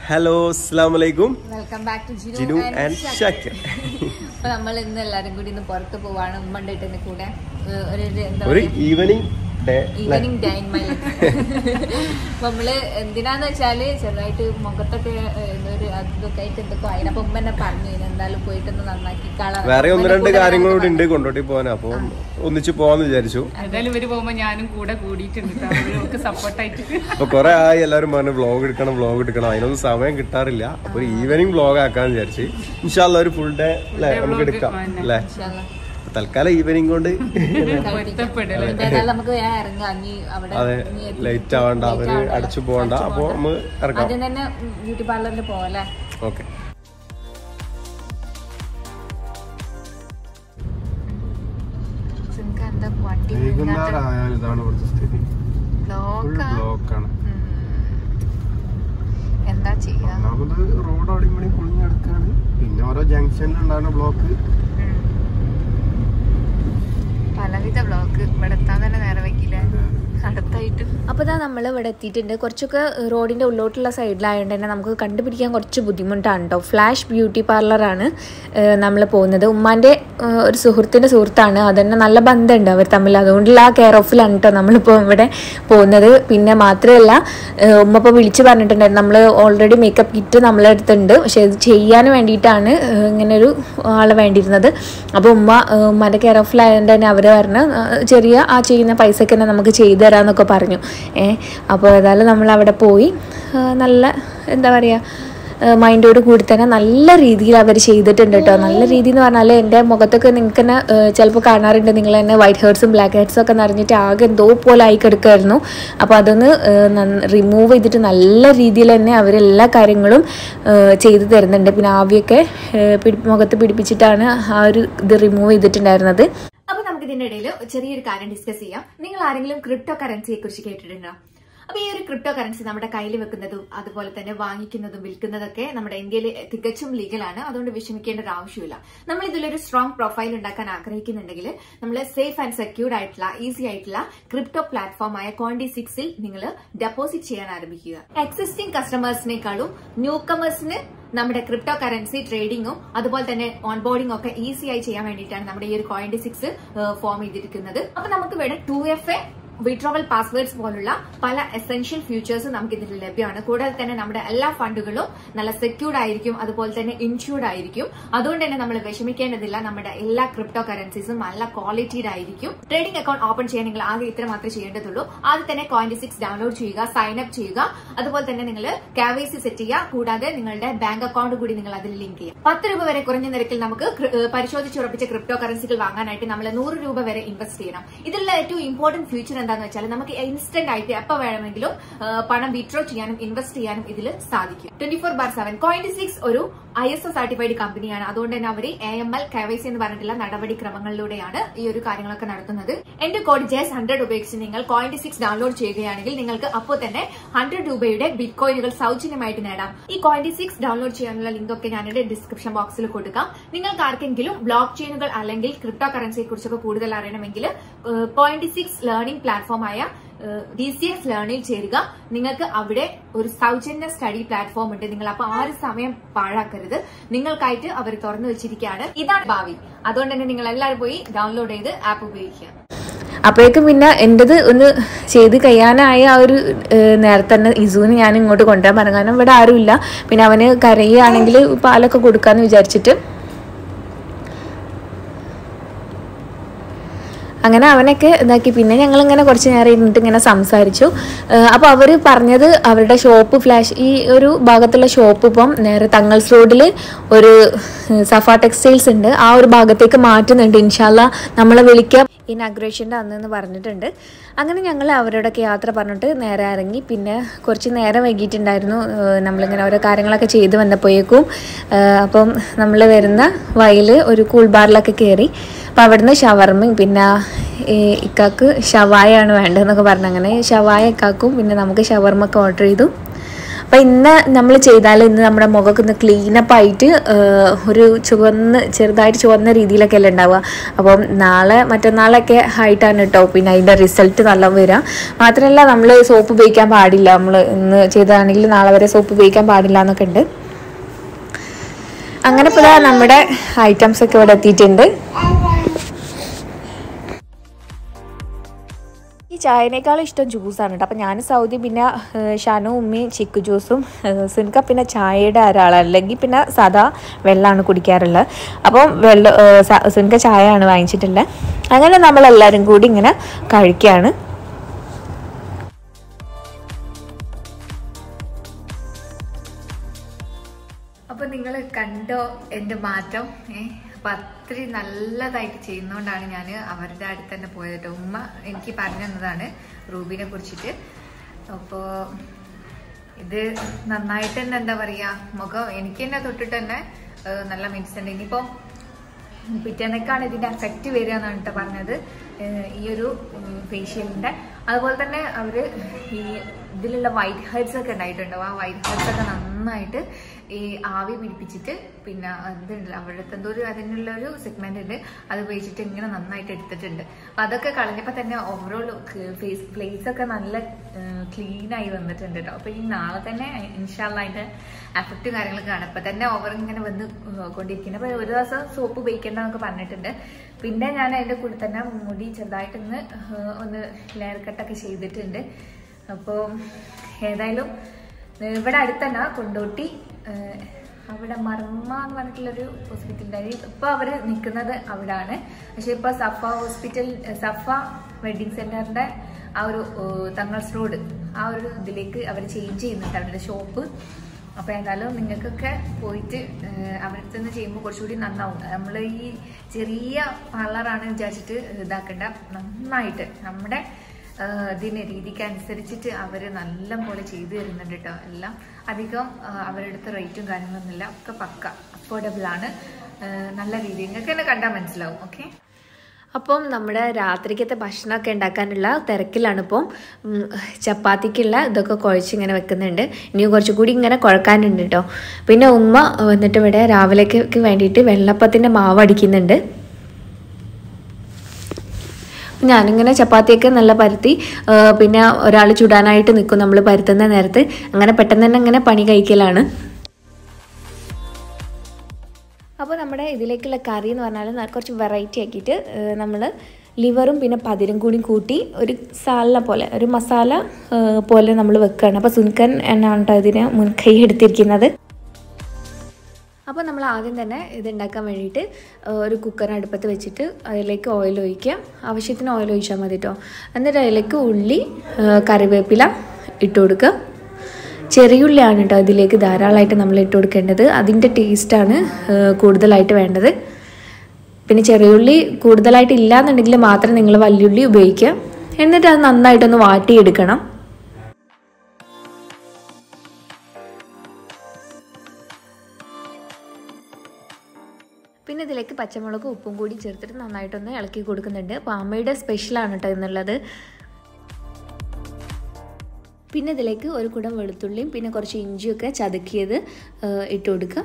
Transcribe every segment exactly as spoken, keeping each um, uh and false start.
Hello, assalamu alaikum. Welcome back to Jinu, Jinu and, and Shakir. അപ്പോൾ നമ്മൾ ഇന്ന് എല്ലാവരും കൂടി ഇന്ന് പുറത്ത് പോവാണ് ഉമ്മണ്ടായിട്ട് കൂടെ ഒരു ഒരു evening evening day in my life. അപ്പോൾ നമ്മൾ എന്തിനാന്ന് വെച്ചാൽ ചെറുതായിട്ട് മുഖത്തൊക്കെ ഒരു അതൊക്കെ ആയിട്ട് എന്തൊക്കെ ആയിരുന്നു. അപ്പോൾ ഉമ്മ എന്നെ പറഞ്ഞു എന്തായാലും പോയിട്ടൊന്ന് നന്നാക്കി കളർ വേറെ ഒന്ന് രണ്ട് കാര്യങ്ങളോട് ഉണ്ട് കൊണ്ടോട്ടി പോകാൻ. അപ്പോൾ ഒന്നിച്ച് പോവാന്ന് വിചാരിച്ചു. എന്തായാലും ഇവര് പോകുമ്പോ ഞാനും കൂടെ കൂടിയിട്ടുണ്ട് സപ്പോർട്ടായിട്ട്. അപ്പൊ കുറെ ആയി എല്ലാവരും പറഞ്ഞു വ്ളോഗ് എടുക്കണം വ്ളോഗ് എടുക്കണം, അതിനൊന്നും സമയം കിട്ടാറില്ല. അപ്പൊ ഒരു ഈവനിങ് വ്ളോഗ് ആക്കാന്ന് വിചാരിച്ചു. ഇൻഷാല്ല ഒരു ഫുൾ ഡേ അല്ലെ നമുക്ക് എടുക്കാം അല്ലെ. തൽക്കാലം ഈവനിങ് കൊണ്ട് അതെ ലൈറ്റ് ആവണ്ട, അവര് അടച്ചു പോകണ്ട. അപ്പൊ നമ്മൾ ഇറങ്ങാം. ബ്യൂട്ടി പാർലറിൽ പോവല്ലേ. ഓക്കെ. വൈകുന്നേരം ആയാലും ഇതാണ് ഇവിടുത്തെ സ്ഥിതി. ബ്ലോക്കാണ്. എന്താ ചെയ്യാ, റോഡ് അവിടെ ഇവിടെ പൊളിഞ്ഞെടുക്കാണ്. പിന്നെ ഓരോ ജംഗ്ഷനിൽ ഉണ്ടാകുന്ന ബ്ലോക്ക്, പലവിധ ബ്ലോക്ക്. ഇവിടെ എത്താൻ തന്നെ നേരെ വെക്കില്ല അടുത്തായിട്ട്. അപ്പോൾ ഇതാ നമ്മൾ ഇവിടെ എത്തിയിട്ടുണ്ട്. കുറച്ചൊക്കെ റോഡിൻ്റെ ഉള്ളോട്ടുള്ള സൈഡിലായതുകൊണ്ട് തന്നെ നമുക്ക് കണ്ടുപിടിക്കാൻ കുറച്ച് ബുദ്ധിമുട്ടാണ് കേട്ടോ. ഫ്ലാഷ് ബ്യൂട്ടി പാർലറാണ് നമ്മൾ പോകുന്നത്. ഉമ്മാൻ്റെ ഒരു സുഹൃത്തിൻ്റെ സുഹൃത്താണ്, അതന്നെ നല്ല ബന്ധമുണ്ട് അവർ തമ്മിൽ. അതുകൊണ്ടുള്ള ആ കെയർ ഓഫിലാണ് കേട്ടോ നമ്മളിപ്പോൾ ഇവിടെ പോകുന്നത്. പിന്നെ മാത്രമല്ല ഉമ്മ ഇപ്പോൾ വിളിച്ച് പറഞ്ഞിട്ടുണ്ടായിരുന്നു നമ്മൾ ഓൾറെഡി മേക്കപ്പ് കിറ്റ് നമ്മളെ അടുത്തുണ്ട്, പക്ഷേ ഇത് ചെയ്യാൻ വേണ്ടിയിട്ടാണ് ഇങ്ങനൊരു ആളെ വേണ്ടിയിരുന്നത്. അപ്പോൾ ഉമ്മ ഉമ്മാൻ്റെ കെയർ ഓഫിലായതുകൊണ്ട് തന്നെ അവർ പറഞ്ഞ് ചെറിയ ആ ചെയ്യുന്ന പൈസക്ക് തന്നെ നമുക്ക് ചെയ്തു തരാമെന്നൊക്കെ പറഞ്ഞു. ഏ അപ്പോൾ ഏതായാലും നമ്മൾ അവിടെ പോയി നല്ല എന്താ പറയുക മൈൻഡോട് കൂടി തന്നെ നല്ല രീതിയിൽ അവർ ചെയ്തിട്ടുണ്ട് കേട്ടോ. നല്ല രീതി എന്ന് പറഞ്ഞാൽ എൻ്റെ മുഖത്തൊക്കെ നിങ്ങൾക്ക് തന്നെ ചിലപ്പോൾ കാണാറുണ്ട്, നിങ്ങൾ തന്നെ വൈറ്റ് ഹെഡ്സും ബ്ലാക്ക് ഹെഡ്സും ഒക്കെ നിറഞ്ഞിട്ട് ആകെ എന്തോ പോലെ ആയി കിടക്കുമായിരുന്നു. അപ്പോൾ അതൊന്ന് റിമൂവ് ചെയ്തിട്ട് നല്ല രീതിയിൽ തന്നെ അവരെല്ലാ കാര്യങ്ങളും ചെയ്തു തരുന്നുണ്ട്. പിന്നെ ആവിയൊക്കെ പിടി മുഖത്ത് പിടിപ്പിച്ചിട്ടാണ് ആ ഒരു ഇത് റിമൂവ് ചെയ്തിട്ടുണ്ടായിരുന്നത്. അപ്പൊ നമുക്ക് ഇതിന്റെ ഇടയിൽ ചെറിയൊരു കാര്യം ഡിസ്കസ് ചെയ്യാം. നിങ്ങൾ ആരെങ്കിലും ക്രിപ്റ്റോ കറൻസിയെ കുറിച്ച് കേട്ടിട്ടുണ്ടോ? അപ്പൊ ഈ ഒരു ക്രിപ്റ്റോ കറൻസി നമ്മുടെ കയ്യിൽ വെക്കുന്നതും അതുപോലെ തന്നെ വാങ്ങിക്കുന്നതും വിൽക്കുന്നതൊക്കെ നമ്മുടെ ഇന്ത്യയിൽ തികച്ചും ലീഗലാണ്. അതുകൊണ്ട് വിഷമിക്കേണ്ട ഒരു ആവശ്യമില്ല. നമ്മൾ ഇതിലൊരു സ്ട്രോങ് പ്രൊഫൈൽ ഉണ്ടാക്കാൻ ആഗ്രഹിക്കുന്നുണ്ടെങ്കിൽ നമ്മൾ സേഫ് ആൻഡ് സെക്യൂർഡ് ആയിട്ടുള്ള ഈസി ആയിട്ടുള്ള ക്രിപ്റ്റോ പ്ലാറ്റ്ഫോമായ കോയിൻഡിസിക്സിൽ നിങ്ങൾ ഡെപ്പോസിറ്റ് ചെയ്യാൻ ആരംഭിക്കുക. എക്സിസ്റ്റിംഗ് കസ്റ്റമേഴ്സിനേക്കാളും ന്യൂ കമേഴ്സിന് നമ്മുടെ ക്രിപ്റ്റോ കറൻസി ട്രേഡിങ്ങും അതുപോലെ തന്നെ ഓൺബോർഡിംഗ് ഒക്കെ ഈസി ആയി ചെയ്യാൻ വേണ്ടിയിട്ടാണ് നമ്മുടെ ഈ ഒരു കോയിൻഡിസിക്സ് ഫോം ചെയ്തിരിക്കുന്നത്. അപ്പൊ നമുക്ക് വേണം two F A withdrawal passwords പോലുള്ള പല എസെൻഷ്യൽ ഫീച്ചേഴ്സും നമുക്ക് ഇതിൽ ലഭ്യമാണ്. കൂടാതെ തന്നെ നമ്മുടെ എല്ലാ ഫണ്ടുകളും നല്ല സെക്യൂർഡ് ആയിരിക്കും, അതുപോലെ തന്നെ ഇൻഷൂർഡ് ആയിരിക്കും. അതുകൊണ്ട് തന്നെ നമ്മൾ വിഷമിക്കേണ്ടതില്ല. നമ്മുടെ എല്ലാ ക്രിപ്റ്റോ കറൻസീസും നല്ല ക്വാളിറ്റിയുടെ ആയിരിക്കും. ട്രേഡിംഗ് അക്കൗണ്ട് ഓപ്പൺ ചെയ്യാൻ നിങ്ങൾ ആകെ ഇത്ര മാത്രമേ ചെയ്യേണ്ടതുള്ളൂ. ആദ്യം തന്നെ കോയിൻഡിസിക്സ് ഡൗൺലോഡ് ചെയ്യുക, സൈൻ അപ്പ് ചെയ്യുക, അതുപോലെ തന്നെ നിങ്ങൾ കെ വൈ സി സെറ്റ് ചെയ്യുക. കൂടാതെ നിങ്ങളുടെ ബാങ്ക് അക്കൗണ്ട് കൂടി നിങ്ങൾ അതിൽ ലിങ്ക് ചെയ്യുക. പത്ത് രൂപ വരെ കുറഞ്ഞ നിരക്കിൽ നമുക്ക് പരിശോധിച്ചുറപ്പിച്ച ക്രിപ്റ്റോ കറൻസികൾ വാങ്ങാനായിട്ട് നമ്മൾ നൂറ് രൂപ വരെ ഇൻവെസ്റ്റ് ചെയ്യണം. ഇതിലുള്ള ഏറ്റവും ഇമ്പോർട്ടന്റ് ഫീച്ചർ എന്താണെന്ന് വെച്ചാൽ നമുക്ക് ഇൻസ്റ്റന്റ് ആയിട്ട് എപ്പോ വേണമെങ്കിലും പണം വിഡ്രോ ചെയ്യാനും ഇൻവെസ്റ്റ് ചെയ്യാനും ഇതിൽ സാധിക്കും. Twenty four bar seven CoinDCX ഒരു ഐ എസ് ഒ സർട്ടിഫൈഡ് കമ്പനിയാണ്. അതുകൊണ്ട് തന്നെ അവർ A M L K Y C എന്ന് പറഞ്ഞിട്ടുള്ള നടപടിക്രമങ്ങളിലൂടെയാണ് ഈ ഒരു കാര്യങ്ങളൊക്കെ നടത്തുന്നത്. എന്റെ കോഡ് ജെസ് ഹൺഡ്രഡ് ഉപയോഗിച്ച് നിങ്ങൾ കോയിൻഡിസിക്സ് ഡൗൺലോഡ് ചെയ്യുകയാണെങ്കിൽ നിങ്ങൾക്ക് അപ്പോൾ തന്നെ ഹൺഡ്രഡ് രൂപയുടെ ബിറ്റ് കോയിനുകൾ സൗജന്യമായിട്ട് നേടാം. ഈ കോയിൻഡിസിക്സ് ഡൗൺലോഡ് ചെയ്യാനുള്ള ലിങ്ക് ഒക്കെ ഞാൻ എന്റെ ഡിസ്ക്രിപ്ഷൻ ബോക്സിൽ കൊടുക്കാം. നിങ്ങൾക്ക് ആർക്കെങ്കിലും ബ്ലോക്ക് ചെയിനുകൾ അല്ലെങ്കിൽ ക്രിപ്റ്റോ കറൻസിയെ കുറിച്ചൊക്കെ കൂടുതൽ അറിയണമെങ്കിൽ കോയിൻഡിസിക്സ് ലേണിംഗ് പ്ലാറ്റ്ഫോം ആയ ഡി സി എക്സ് ലേണിൽ ചേരുക. നിങ്ങൾക്ക് അവിടെ ഒരു സൗജന്യ സ്റ്റഡി പ്ലാറ്റ്ഫോം ഉണ്ട്. നിങ്ങൾ അപ്പൊ ആറ് സമയം പാഴാക്കരുത്. നിങ്ങൾക്കായിട്ട് അവർ തുറന്നു വെച്ചിരിക്കുകയാണ്. ഇതാണ് ഭാവി. അതുകൊണ്ട് തന്നെ നിങ്ങൾ എല്ലാവരും പോയി ഡൗൺലോഡ് ചെയ്ത് ആപ്പ് ഉപയോഗിക്കുക. അപ്പോഴേക്കും പിന്നെ എന്റേത് ഒന്ന് ചെയ്ത് കഴിയാനായ ആ ഒരു നേരത്തെ തന്നെ ഇസുവിന് ഞാൻ ഇങ്ങോട്ട് കൊണ്ടുവരാൻ പറഞ്ഞു. കാരണം ഇവിടെ ആരുമില്ല. പിന്നെ അവന് കരയുകയാണെങ്കിൽ പാലൊക്കെ കൊടുക്കാന്ന് വിചാരിച്ചിട്ട് അങ്ങനെ അവനൊക്കെ ഇതാക്കി. പിന്നെ ഞങ്ങളിങ്ങനെ കുറച്ച് നേരം ഇരുന്നിട്ട് ഇങ്ങനെ സംസാരിച്ചു. അപ്പോൾ അവർ പറഞ്ഞത് അവരുടെ ഷോപ്പ് ഫ്ലാഷ് ഈ ഒരു ഭാഗത്തുള്ള ഷോപ്പ് ഇപ്പം നേരെ തങ്ങൾസ് റോഡിൽ ഒരു സഫ ടെക്സ്റ്റൈൽസ് ഉണ്ട്, ആ ഒരു ഭാഗത്തേക്ക് മാറ്റുന്നുണ്ട്. ഇൻഷാല്ല നമ്മളെ വിളിക്കാം ഇനാഗ്രേഷൻ്റെ അന്നെന്ന് പറഞ്ഞിട്ടുണ്ട്. അങ്ങനെ ഞങ്ങൾ അവരോടൊക്കെ യാത്ര പറഞ്ഞിട്ട് നേരെ ഇറങ്ങി. പിന്നെ കുറച്ച് നേരം വൈകിട്ടുണ്ടായിരുന്നു. നമ്മളിങ്ങനെ ഓരോ കാര്യങ്ങളൊക്കെ ചെയ്ത് വന്നപ്പോഴേക്കും അപ്പം നമ്മൾ വരുന്ന വഴിയിൽ ഒരു കൂൾ ബാറിലൊക്കെ കയറി. അപ്പം അവിടുന്ന് ഷവർമ്മയും പിന്നെ ഇക്കാക്ക് ഷവായാണ് വേണ്ടതെന്നൊക്കെ പറഞ്ഞു. അങ്ങനെ ഷവായ ഇക്കാക്കും പിന്നെ നമുക്ക് ഷവർമ്മ ഒക്കെ ഓർഡർ ചെയ്തു. അപ്പോൾ ഇന്ന് നമ്മൾ ചെയ്താൽ ഇന്ന് നമ്മുടെ മുഖമൊക്കെ ഒന്ന് ക്ലീനപ്പ് ആയിട്ട് ഒരു ചുവന്ന് ചെറുതായിട്ട് ചുവന്ന രീതിയിലൊക്കെ അല്ലേ ഉണ്ടാവുക. അപ്പം നാളെ മറ്റന്നാളൊക്കെ ആയിട്ടാണ് കേട്ടോ പിന്നെ അതിൻ്റെ റിസൾട്ട് നല്ല വരിക. മാത്രമല്ല നമ്മൾ സോപ്പ് ഉപയോഗിക്കാൻ പാടില്ല, നമ്മൾ ഇന്ന് ചെയ്തതാണെങ്കിൽ നാളെ വരെ സോപ്പ് ഉപയോഗിക്കാൻ പാടില്ല എന്നൊക്കെ ഉണ്ട്. അങ്ങനെ ഇപ്പോൾ നമ്മുടെ ഐറ്റംസ് ഒക്കെ ഇവിടെ എത്തിയിട്ടുണ്ട്. ഈ ചായനേക്കാളും ഇഷ്ടം ജ്യൂസാണ് കേട്ടോ. അപ്പോൾ ഞാൻ സൗദി പിന്നെ ഷാനു ഉമ്മയും ചിക്കു ജ്യൂസും, സുൻക പിന്നെ ചായയുടെ ഒരാളാണ്, അല്ലെങ്കിൽ പിന്നെ സാധാ വെള്ളമാണ് കുടിക്കാറുള്ളത്. അപ്പം വെള്ളം സുൻക ചായയാണ് വാങ്ങിച്ചിട്ടുള്ളത്. അങ്ങനെ നമ്മളെല്ലാവരും കൂടി ഇങ്ങനെ കഴിക്കുകയാണ്. അപ്പോൾ നിങ്ങൾ കണ്ടോ എൻ്റെ മാറ്റം? ഏഹ് അപ്പം അത്രയും നല്ലതായിട്ട് ചെയ്യുന്നതുകൊണ്ടാണ് ഞാൻ അവരുടെ അടുത്ത് തന്നെ പോയത് കേട്ടോ. ഉമ്മ എനിക്ക് പറഞ്ഞു തന്നതാണ് റൂബിനെ കുറിച്ചിട്ട്. അപ്പോൾ ഇത് നന്നായിട്ട് തന്നെ എന്താ പറയുക, മുഖം എനിക്ക് തന്നെ തൊട്ടിട്ട് തന്നെ നല്ല മീൻസ് ഉണ്ട്. ഇനിയിപ്പോൾ പിറ്റേന്നേക്കാണ് ഇതിൻ്റെ എഫക്റ്റ് വരിക എന്നാണ് കേട്ടോ പറഞ്ഞത് ഈ ഒരു ഫേഷ്യലിൻ്റെ. അതുപോലെ തന്നെ അവർ ഈ ഇതിലുള്ള വൈറ്റ് ഹെഡ്സ് ഒക്കെ ഉണ്ടായിട്ടുണ്ടാവും. ആ വൈറ്റ് ഹെഡ്സ് ഒക്കെ നന്നായിട്ട് ഈ ആവി പിടിപ്പിച്ചിട്ട് പിന്നെ ഇതുണ്ട് അവിടുത്തെ എന്തോ ഒരു അതിനുള്ള ഒരു സെഗ്മെന്റ് ഉണ്ട്, അത് ഉപയോഗിച്ചിട്ട് ഇങ്ങനെ നന്നായിട്ട് എടുത്തിട്ടുണ്ട്. അപ്പൊ അതൊക്കെ കളഞ്ഞപ്പോൾ തന്നെ ഓവറോൾ ഫേസ് ഫേസ് ഒക്കെ നല്ല ക്ലീൻ ആയി വന്നിട്ടുണ്ട് കേട്ടോ. അപ്പൊ ഈ നാളെ തന്നെ ഇൻഷാല്ലാ അതിന്റെ എഫക്റ്റ് കാര്യങ്ങളൊക്കെ കാണാം. അപ്പൊ തന്നെ ഓവർ ഇങ്ങനെ വന്ന് കൊണ്ടിരിക്കുന്നത്. അപ്പൊ ഒരു ദിവസം സോപ്പ് ഉപയോഗിക്കേണ്ട എന്നൊക്കെ പറഞ്ഞിട്ടുണ്ട്. പിന്നെ ഞാൻ അതിന്റെ കൂടെ തന്നെ മുടി ചെറുതായിട്ടൊന്ന് ഒന്ന് ലെയർ കട്ടൊക്കെ ചെയ്തിട്ടുണ്ട്. അപ്പോൾ ഏതായാലും ഇവിടെ അടുത്തന്നെ കൊണ്ടോട്ടി അവിടെ മർമ്മ എന്ന് പറഞ്ഞിട്ടുള്ളൊരു ഹോസ്പിറ്റൽ ഉണ്ടായിരുന്നു. ഇപ്പൊ അവര് നിൽക്കുന്നത് അവിടാണ്. പക്ഷെ ഇപ്പൊ സഫ ഹോസ്പിറ്റൽ സഫ വെഡിങ് സെന്ററിന്റെ ആ ഒരു തങ്ങൾസ് റോഡ് ആ ഒരു ഇതിലേക്ക് അവർ ചേഞ്ച് ചെയ്യുന്നുണ്ട് അവരുടെ ഷോപ്പ്. അപ്പൊ ഏതായാലും നിങ്ങൾക്കൊക്കെ പോയിട്ട് അവരുടെ നിന്ന് ചെയ്യുമ്പോൾ കുറച്ചുകൂടി നന്നാവും. നമ്മൾ ഈ ചെറിയ പാർലറാണ് വിചാരിച്ചിട്ട് ഇതാക്കണ്ട, നന്നായിട്ട് നമ്മുടെ ഇതിന് രീതിക്ക് അനുസരിച്ചിട്ട് അവർ നല്ല പോലെ ചെയ്തു തരുന്നുണ്ട് കേട്ടോ. എല്ലാം അധികം അവരുടെ അടുത്ത് റേറ്റും കാര്യങ്ങളൊന്നുമില്ല, ഒക്കെ പക്ക അഫോർഡബിൾ ആണ്. നല്ല രീതി നിങ്ങൾക്ക് തന്നെ കണ്ടാൽ മനസ്സിലാവും. ഓക്കെ, അപ്പം നമ്മുടെ രാത്രിക്കത്തെ ഭക്ഷണമൊക്കെ ഉണ്ടാക്കാനുള്ള തിരക്കിലാണ്. ഇപ്പം ചപ്പാത്തിക്കുള്ള ഇതൊക്കെ കുഴച്ചിങ്ങനെ വെക്കുന്നുണ്ട്. ഇനിയും കുറച്ചുകൂടി ഇങ്ങനെ കുഴക്കാനുണ്ട് കേട്ടോ. പിന്നെ ഉമ്മ വന്നിട്ട് ഇവിടെ രാവിലേക്ക് വേണ്ടിയിട്ട് വെള്ളപ്പത്തിൻ്റെ മാവ് അടിക്കുന്നുണ്ട്. ഞാനിങ്ങനെ ചപ്പാത്തിയൊക്കെ നല്ല പരത്തി പിന്നെ ഒരാൾ ചുടാനായിട്ട് നിൽക്കും നമ്മൾ പരത്തുന്ന നേരത്ത്. അങ്ങനെ പെട്ടെന്ന് തന്നെ ഇങ്ങനെ പണി കഴിക്കലാണ്. അപ്പോൾ നമ്മുടെ ഇതിലേക്കുള്ള കറി എന്ന് പറഞ്ഞാൽ കുറച്ച് വെറൈറ്റി ആക്കിയിട്ട് നമ്മൾ ലിവറും പിന്നെ പതിരും കൂടി കൂട്ടി ഒരു സാല പോലെ ഒരു മസാല പോലെ നമ്മൾ വെക്കുകയാണ്. അപ്പോൾ സുൻകൻ എന്നാണ് കേട്ടോ ഇതിന് മുൻകൈ എടുത്തിരിക്കുന്നത്. അപ്പോൾ നമ്മൾ ആദ്യം തന്നെ ഇതുണ്ടാക്കാൻ വേണ്ടിയിട്ട് ഒരു കുക്കർ അടുപ്പത്ത് വെച്ചിട്ട് അതിലേക്ക് ഓയിൽ ഒഴിക്കുക. ആവശ്യത്തിന് ഓയിൽ ഒഴിച്ചാൽ മതി കേട്ടോ. എന്നിട്ട് അതിലേക്ക് ഉള്ളി കറിവേപ്പില ഇട്ട് കൊടുക്കുക. ചെറിയുള്ളിയാണ് കേട്ടോ ഇതിലേക്ക് ധാരാളമായിട്ട് നമ്മൾ ഇട്ട് കൊടുക്കേണ്ടത്. അതിൻ്റെ ടേസ്റ്റാണ് കൂടുതലായിട്ട് വേണ്ടത്. പിന്നെ ചെറിയുള്ളി കൂടുതലായിട്ട് ഇല്ലയെന്നുണ്ടെങ്കിൽ മാത്രം നിങ്ങൾ വലിയുള്ളി ഉപയോഗിക്കുക. എന്നിട്ട് അത് നന്നായിട്ടൊന്ന് വാട്ടിയെടുക്കണം. പിന്നെ ഇതിലേക്ക് പച്ചമുളക് ഉപ്പും കൂടി ചേർത്തിട്ട് നന്നായിട്ടൊന്ന് ഇളക്കി കൊടുക്കുന്നുണ്ട്. അപ്പോൾ അമ്മയുടെ സ്പെഷ്യലാണ് കേട്ടോ എന്നുള്ളത്. പിന്നെ ഇതിലേക്ക് ഒരു കുടം വെളുത്തുള്ളിയും പിന്നെ കുറച്ച് ഇഞ്ചിയൊക്കെ ചതുക്കിയത് ഇട്ട് കൊടുക്കുക.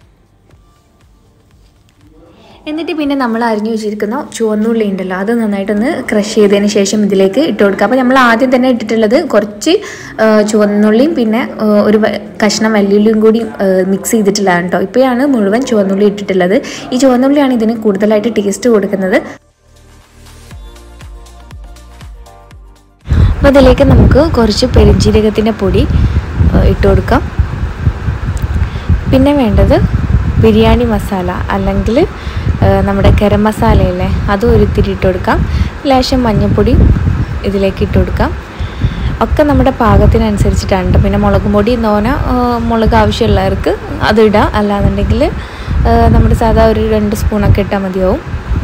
എന്നിട്ട് പിന്നെ നമ്മൾ അരിഞ്ഞു വെച്ചിരിക്കുന്ന ചുവന്നുള്ളി ഉണ്ടല്ലോ അത് നന്നായിട്ടൊന്ന് ക്രഷ് ചെയ്തതിന് ശേഷം ഇതിലേക്ക് ഇട്ട് കൊടുക്കുക. അപ്പോൾ നമ്മൾ ആദ്യം തന്നെ ഇട്ടിട്ടുള്ളത് കുറച്ച് ചുവന്നുള്ളിയും പിന്നെ ഒരു കഷ്ണം വെല്ലുള്ളിയും കൂടി മിക്സ് ചെയ്തിട്ടുള്ളതാണ് കേട്ടോ. ഇപ്പോഴാണ് മുഴുവൻ ചുവന്നുള്ളി ഇട്ടിട്ടുള്ളത്. ഈ ചുവന്നുള്ളിയാണ് ഇതിന് കൂടുതലായിട്ട് ടേസ്റ്റ് കൊടുക്കുന്നത്. അപ്പോൾ അതിലേക്ക് നമുക്ക് കുറച്ച് പെരുംജീരകത്തിൻ്റെ പൊടി ഇട്ട് കൊടുക്കാം. പിന്നെ വേണ്ടത് ബിരിയാണി മസാല അല്ലെങ്കിൽ നമ്മുടെ ഗരം മസാലയല്ലേ അതും ഒരിത്തിരി ഇട്ട് കൊടുക്കാം. ലേശം മഞ്ഞൾപ്പൊടി ഇതിലേക്ക് ഇട്ട് കൊടുക്കാം. ഒക്കെ നമ്മുടെ പാകത്തിനനുസരിച്ചിട്ടാണ്. പിന്നെ മുളക് പൊടി തോന മുളക് ആവശ്യമുള്ളവർക്ക് അത് ഇടാം, അല്ലാന്നുണ്ടെങ്കിൽ നമ്മുടെ സാധാ ഒരു രണ്ട് സ്പൂണൊക്കെ ഇട്ടാൽ മതിയാവും.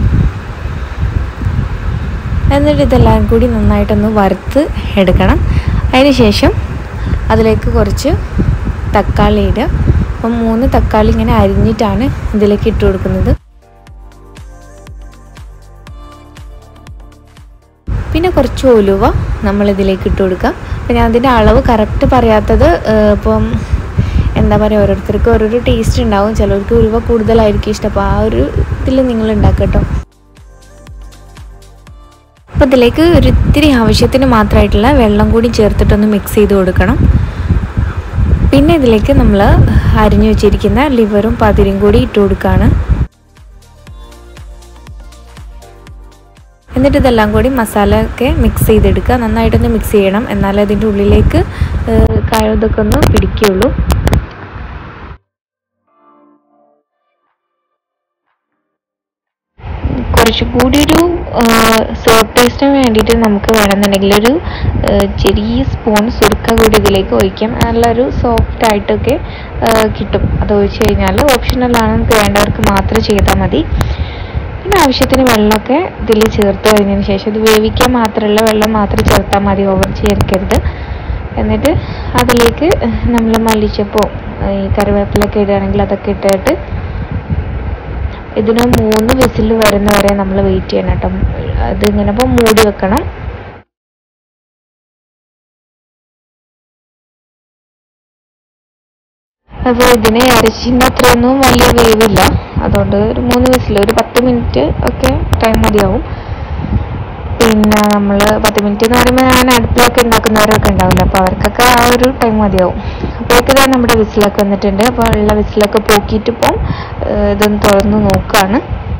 എന്നിട്ട് ഇതെല്ലാം കൂടി നന്നായിട്ടൊന്ന് വറുത്ത് എടുക്കണം. അതിന് ശേഷം അതിലേക്ക് കുറച്ച് തക്കാളി ഇടുക. അപ്പം മൂന്ന് തക്കാളി ഇങ്ങനെ അരിഞ്ഞിട്ടാണ് ഇതിലേക്ക് ഇട്ട് കൊടുക്കുന്നത്. പിന്നെ പിന്നെ കുറച്ച് ഉലുവ നമ്മളിതിലേക്ക് ഇട്ട് കൊടുക്കുക. അപ്പോൾ ഞാൻ അതിൻ്റെ അളവ് കറക്റ്റ് പറയാത്തത് ഇപ്പം എന്താ പറയുക, ഓരോരുത്തർക്ക് ഓരോരോ ടേസ്റ്റ് ഉണ്ടാവും. ചിലർക്ക് ഉലുവ കൂടുതലായിരിക്കും ഇഷ്ടം. അപ്പോൾ ആ ഒരു ഇതിൽ നിങ്ങൾ ഉണ്ടാക്കുക കേട്ടോ. അപ്പോൾ ഇതിലേക്ക് ഒരു ഇത്തിരി ആവശ്യത്തിന് മാത്രമായിട്ടുള്ള വെള്ളം കൂടി ചേർത്തിട്ടൊന്ന് മിക്സ് ചെയ്ത് കൊടുക്കണം. പിന്നെ ഇതിലേക്ക് നമ്മൾ അരിഞ്ഞു വെച്ചിരിക്കുന്ന ലിവറും പതിരും കൂടി ഇട്ട് കൊടുക്കുകയാണ്. എന്നിട്ട് ഇതെല്ലാം കൂടി മസാല ഒക്കെ മിക്സ് ചെയ്തെടുക്കുക. നന്നായിട്ടൊന്ന് മിക്സ് ചെയ്യണം, എന്നാലേ അതിൻ്റെ ഉള്ളിലേക്ക് ഇതൊക്കെ ഒന്ന് പിടിക്കുകയുള്ളൂ. കുറച്ചും കൂടി ഒരു സോഫ്റ്റ് ടേസ്റ്റിന് വേണ്ടിയിട്ട് നമുക്ക് വേണമെന്നുണ്ടെങ്കിൽ ഒരു ചെറിയ സ്പൂൺ സുർക്ക കൂടി ഇതിലേക്ക് ഒഴിക്കാം. നല്ലൊരു സോഫ്റ്റ് ആയിട്ടൊക്കെ കിട്ടും. അത് ഒഴിച്ച് കഴിഞ്ഞാൽ ഓപ്ഷണലാണ്, നമുക്ക് വേണ്ടവർക്ക് മാത്രം ചെയ്താൽ മതി. പിന്നെ ആവശ്യത്തിന് വെള്ളമൊക്കെ ഇതിൽ ചേർത്ത് കഴിഞ്ഞതിന് ശേഷം ഇത് വേവിക്കാൻ മാത്രമുള്ള വെള്ളം മാത്രം ചേർത്താൽ മതി, ഓവർ ചേർക്കരുത്. എന്നിട്ട് അതിലേക്ക് നമ്മൾ മല്ലിച്ചപ്പോ ഈ കറിവേപ്പിലൊക്കെ ഇടുകയാണെങ്കിൽ അതൊക്കെ ഇട്ടിട്ട് ഇതിന് മൂന്ന് വിസിൽ വരുന്ന വരെ നമ്മൾ വെയിറ്റ് ചെയ്യണം കേട്ടോ. അതിങ്ങനെ ഇപ്പോൾ മൂടി വെക്കണം. അപ്പോൾ ഇതിന് ഇറച്ചിൻ്റെ അത്രയൊന്നും വലിയ വേവില്ല, അതുകൊണ്ട് ഒരു മൂന്ന് വിസിൽ, ഒരു പത്ത് മിനിറ്റ് ഒക്കെ ടൈം മതിയാവും. പിന്നെ നമ്മൾ പത്ത് മിനിറ്റ് എന്ന് പറയുമ്പോൾ ഞാൻ അടുപ്പിലൊക്കെ ഉണ്ടാക്കുന്നവരൊക്കെ ഉണ്ടാവില്ല, അപ്പോൾ അവർക്കൊക്കെ ആ ഒരു ടൈം മതിയാവും. അപ്പോഴേക്ക് തന്നെ നമ്മുടെ വിസിലൊക്കെ വന്നിട്ടുണ്ട്. അപ്പോൾ ഉള്ള വിസിലൊക്കെ പോക്കിയിട്ട് ഇപ്പം ഇതൊന്ന് തുറന്ന് നോക്കുകയാണ്.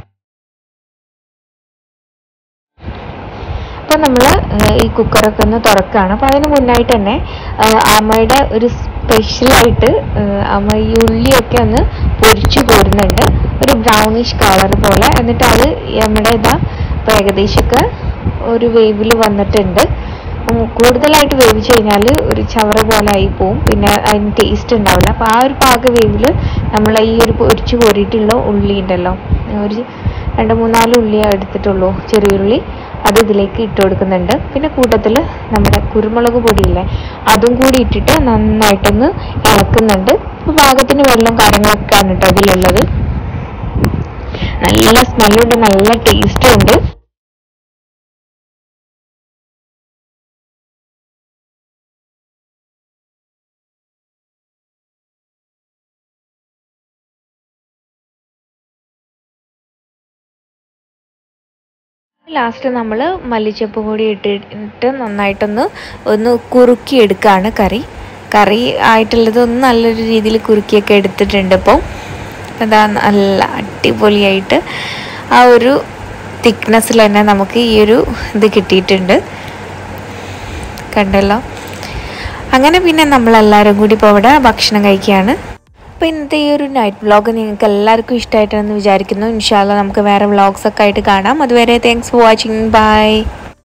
അപ്പോൾ നമ്മൾ ഈ കുക്കറൊക്കെ ഒന്ന് തുറക്കുകയാണ്. അപ്പോൾ അതിന് മുന്നായിട്ട് തന്നെ അമ്മയുടെ ഒരു സ്പെഷ്യലായിട്ട് അമ്മ ഈ ഉള്ളിയൊക്കെ ഒന്ന് പൊരിച്ചു കോരുന്നുണ്ട്, ഒരു ബ്രൗണിഷ് കളർ പോലെ. എന്നിട്ട് അത് നമ്മുടെ ഇതാ ഇപ്പോൾ ഏകദേശമൊക്കെ ഒരു വേവിൽ വന്നിട്ടുണ്ട്. കൂടുതലായിട്ട് വേവിച്ച് കഴിഞ്ഞാൽ ഒരു ചവറ പോലെ ആയി പോവും, പിന്നെ അതിന് ടേസ്റ്റ് ഉണ്ടാവില്ല. അപ്പോൾ ആ ഒരു പാക വേവിൽ നമ്മൾ ഈ ഒരു പൊരിച്ച് കോരിയിട്ടുള്ള ഉള്ളി ഉണ്ടല്ലോ, ഒരു രണ്ട് മൂന്നാല് ഉള്ളിയാണ് എടുത്തിട്ടുള്ളൂ, ചെറിയുള്ളി, അത് ഇതിലേക്ക് ഇട്ട് കൊടുക്കുന്നുണ്ട്. പിന്നെ കൂട്ടത്തിൽ നമ്മുടെ കുരുമുളക് പൊടിയില്ലേ, അതും കൂടി ഇട്ടിട്ട് നന്നായിട്ടൊന്ന് ഇളക്കുന്നുണ്ട്. അപ്പോൾ പാകത്തിന് വെള്ളം കാര്യങ്ങളൊക്കെയാണ് കേട്ടോ അതിലുള്ളത്. നല്ല സ്മെല്ലുണ്ട്, നല്ല ടേസ്റ്റും ഉണ്ട്. ലാസ്റ്റ് നമ്മൾ മല്ലിച്ചപ്പ് കൂടി ഇട്ടിട്ട് നന്നായിട്ടൊന്ന് ഒന്ന് കുറുക്കി എടുക്കുകയാണ് കറി. കറി ആയിട്ടുള്ളതൊന്ന് നല്ലൊരു രീതിയിൽ കുറുക്കിയൊക്കെ എടുത്തിട്ടുണ്ട്. ഇപ്പോൾ അതാ നല്ല അടിപൊളിയായിട്ട് ആ ഒരു തിക്നെസ്സിൽ തന്നെ നമുക്ക് ഈ ഒരു ഇത് കിട്ടിയിട്ടുണ്ട്, കണ്ടല്ലോ. അങ്ങനെ പിന്നെ നമ്മളെല്ലാവരും കൂടി ഇപ്പോൾ ഇവിടെ ഭക്ഷണം കഴിക്കുകയാണ്. അപ്പോൾ ഇന്നത്തെ ഈ ഒരു നൈറ്റ് വ്ളോഗ് നിങ്ങൾക്ക് എല്ലാവർക്കും ഇഷ്ടമായിട്ടാണെന്ന് വിചാരിക്കുന്നു. ഇൻഷാ അല്ലാഹ് നമുക്ക് വേറെ വ്ളോഗ്സൊക്കെ ആയിട്ട് കാണാം. അതുവരെ താങ്ക്സ് ഫോർ വാച്ചിങ്. ബൈ.